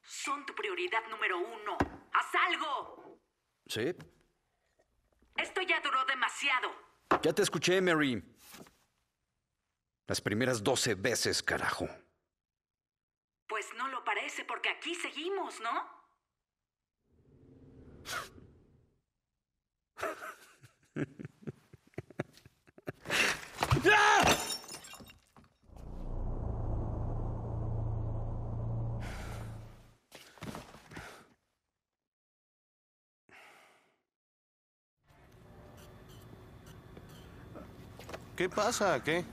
Son tu prioridad número 1. ¡Haz algo! ¿Sí? Esto ya duró demasiado. Ya te escuché, Mary. Las primeras 12 veces, carajo. Pues no lo parece porque aquí seguimos, ¿no? ¿Qué pasa? ¿Qué?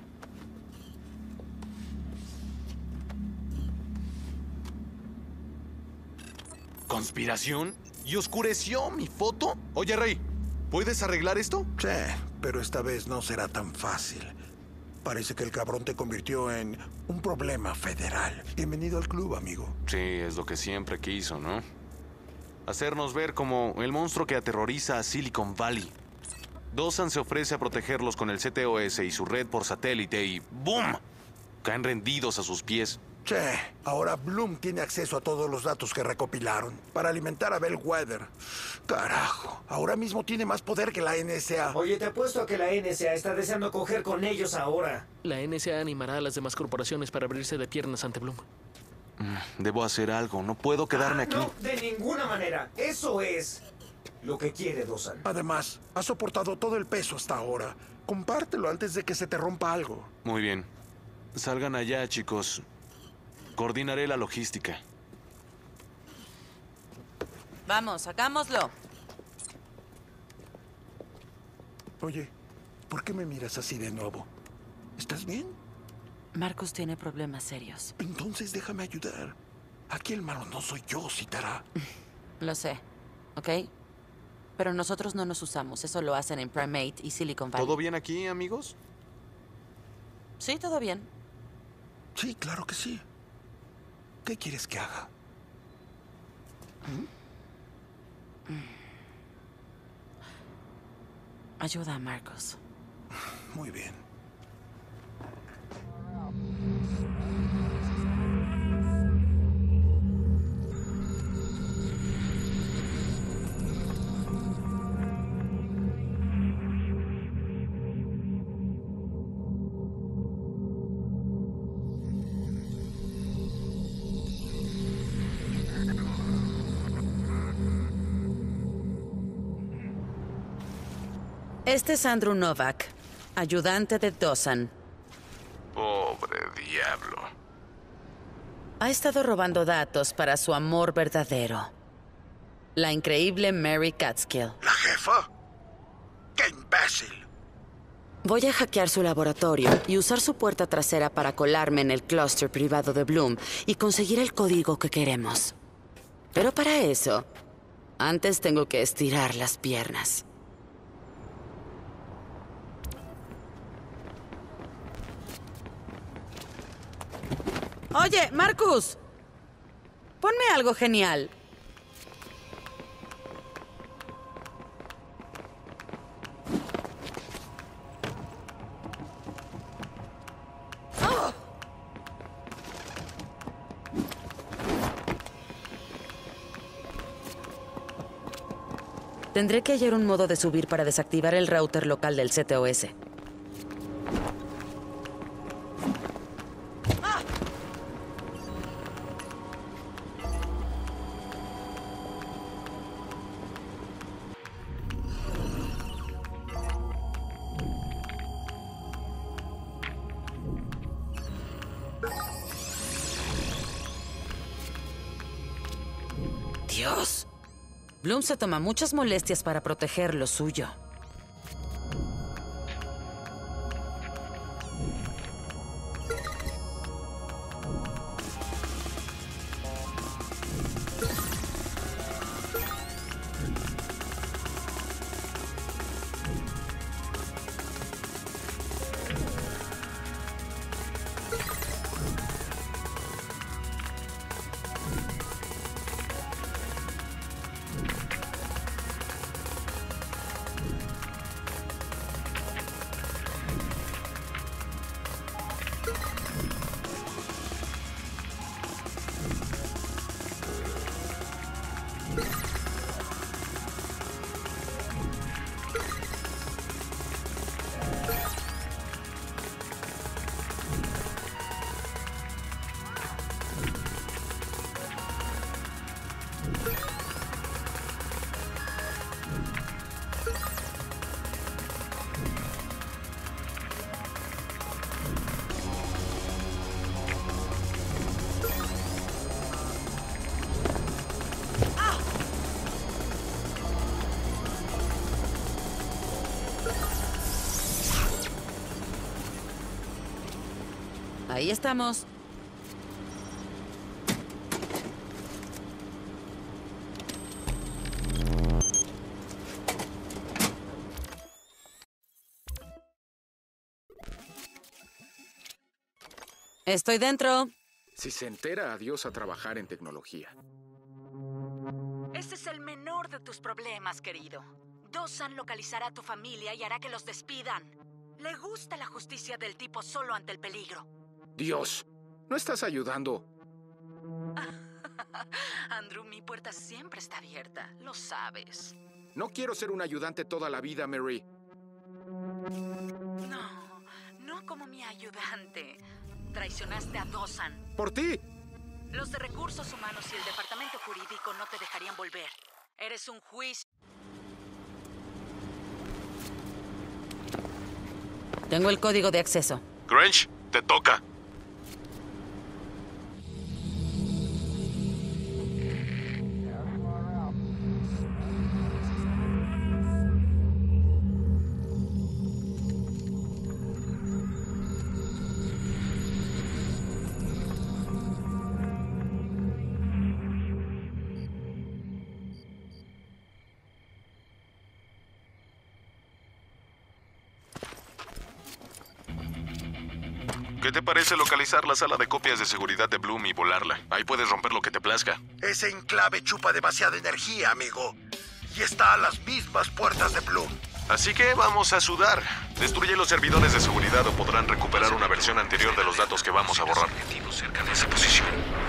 ¿Conspiración? ¿Y oscureció mi foto? Oye, Rey, ¿puedes arreglar esto? Sí, pero esta vez no será tan fácil. Parece que el cabrón te convirtió en un problema federal. Bienvenido al club, amigo. Sí, es lo que siempre quiso, ¿no? Hacernos ver como el monstruo que aterroriza a Silicon Valley. Dawson se ofrece a protegerlos con el CTOS y su red por satélite y ¡boom! Caen rendidos a sus pies. Sí, ahora Bloom tiene acceso a todos los datos que recopilaron para alimentar a Bellwether. Carajo, ahora mismo tiene más poder que la NSA. Oye, te apuesto a que la NSA está deseando coger con ellos ahora. La NSA animará a las demás corporaciones para abrirse de piernas ante Bloom. Debo hacer algo, no puedo quedarme aquí. No, de ninguna manera. Eso es lo que quiere Dawson. Además, has soportado todo el peso hasta ahora. Compártelo antes de que se te rompa algo. Muy bien. Salgan allá, chicos. Coordinaré la logística. Vamos, sacámoslo. Oye, ¿por qué me miras así de nuevo? ¿Estás bien? Marcus tiene problemas serios. Entonces déjame ayudar. Aquí el malo no soy yo, Citara. Lo sé, ¿ok? Pero nosotros no nos usamos. Eso lo hacen en Primate y Silicon Valley. ¿Todo bien aquí, amigos? Sí, todo bien. Sí, claro que sí. ¿Qué quieres que haga? Ayuda a Marcus. Muy bien. Este es Andrew Novak, ayudante de Dawson. Pobre diablo. Ha estado robando datos para su amor verdadero. La increíble Mary Catskill. ¿La jefa? ¡Qué imbécil! Voy a hackear su laboratorio y usar su puerta trasera para colarme en el clúster privado de Bloom y conseguir el código que queremos. Pero para eso, antes tengo que estirar las piernas. Oye, Marcus. Ponme algo genial. ¡Oh! Tendré que hallar un modo de subir para desactivar el router local del CTOS. Dios. Bloom se toma muchas molestias para proteger lo suyo. Ahí estamos. Estoy dentro. Si se entera, adiós a trabajar en tecnología. Ese es el menor de tus problemas, querido. Dawson localizará a tu familia y hará que los despidan. Le gusta la justicia del tipo solo ante el peligro. Dios, no estás ayudando. Andrew, mi puerta siempre está abierta, lo sabes. No quiero ser un ayudante toda la vida, Mary. No como mi ayudante. Traicionaste a Dawson. ¡Por ti! Los de Recursos Humanos y el Departamento Jurídico no te dejarían volver. Eres un juicio. Tengo el código de acceso. Grange, te toca. ¿Qué te parece localizar la sala de copias de seguridad de Bloom y volarla? Ahí puedes romper lo que te plazca. Ese enclave chupa demasiada energía, amigo. Y está a las mismas puertas de Bloom. Así que vamos a sudar. Destruye los servidores de seguridad o podrán recuperar una versión anterior de los datos que vamos a borrar. Cerca de esa posición.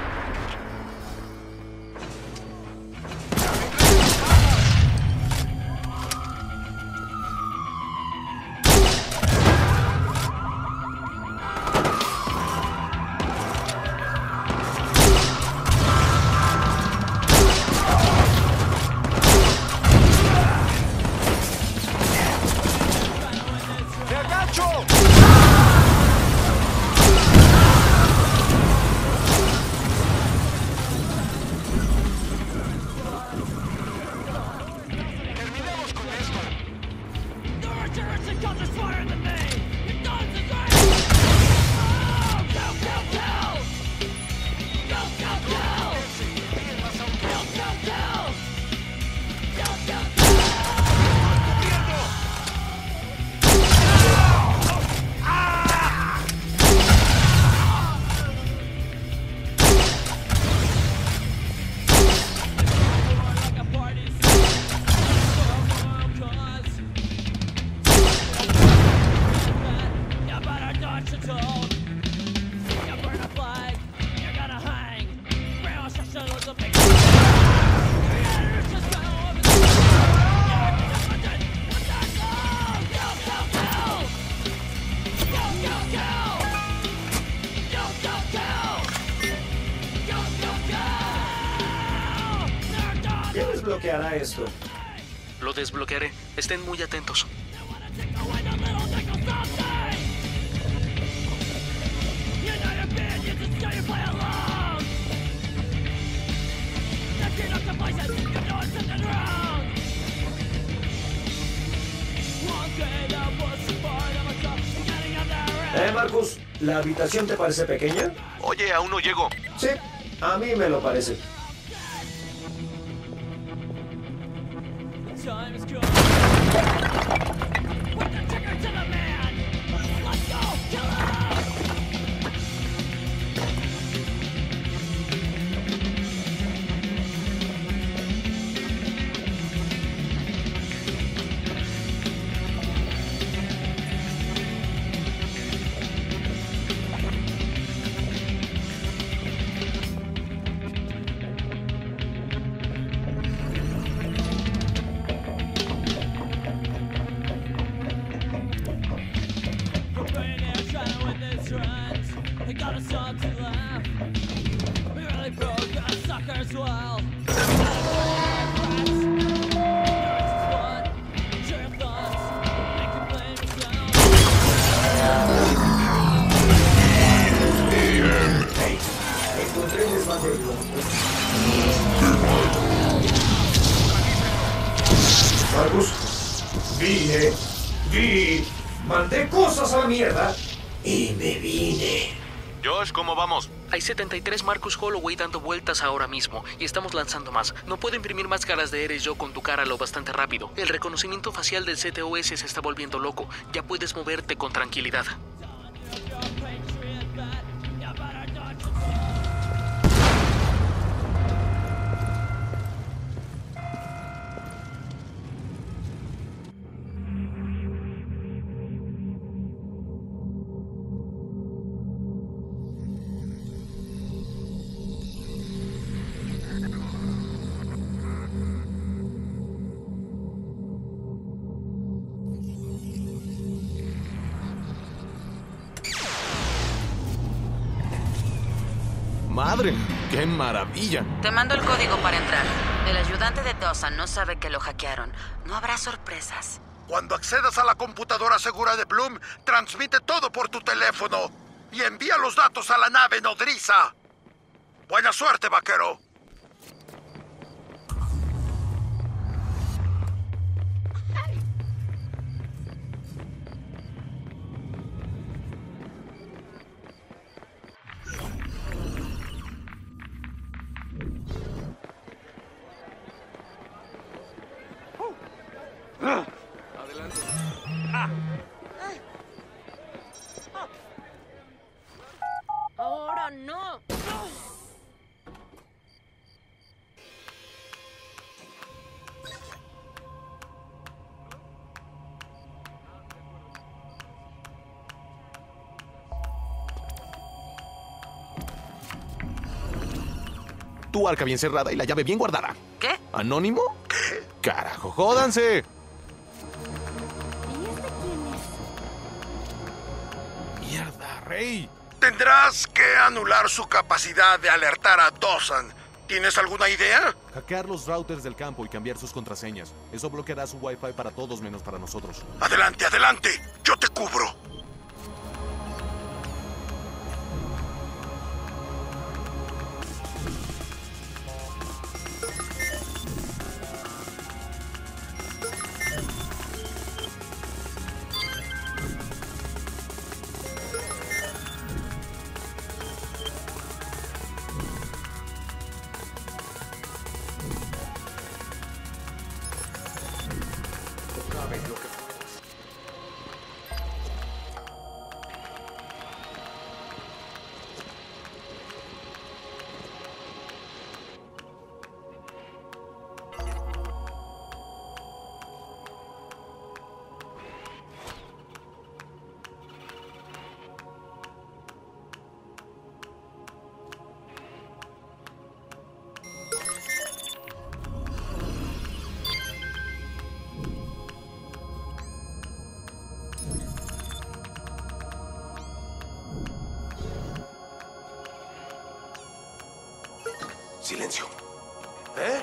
¿Quién desbloqueará esto? Lo desbloquearé. Estén muy atentos. Marcus, ¿la habitación te parece pequeña? Oye, aún no llego. Sí, a mí me lo parece. Marcus, mandé cosas a la mierda y me vine. Josh, ¿cómo vamos? Hay 73 Marcus Holloway dando vueltas ahora mismo y estamos lanzando más. No puedo imprimir máscaras de Eres Yo con tu cara lo bastante rápido. El reconocimiento facial del CTOS se está volviendo loco. Ya puedes moverte con tranquilidad. ¡Madre! ¡Qué maravilla! Te mando el código para entrar. El ayudante de Dawson no sabe que lo hackearon. No habrá sorpresas. Cuando accedas a la computadora segura de Bloom, transmite todo por tu teléfono y envía los datos a la nave nodriza. Buena suerte, vaquero. ¡Ahora no! Tu arca bien cerrada y la llave bien guardada. ¿Qué? ¿Anónimo? ¿Qué? ¡Carajo, jódanse! ¡Mierda, Rey! Tendrás que anular su capacidad de alertar a Dawson. ¿Tienes alguna idea? Hackear los routers del campo y cambiar sus contraseñas. Eso bloqueará su Wi-Fi para todos menos para nosotros. Adelante, adelante. Yo te cubro. Silencio. ¿Eh?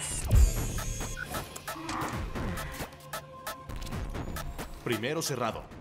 Primero cerrado.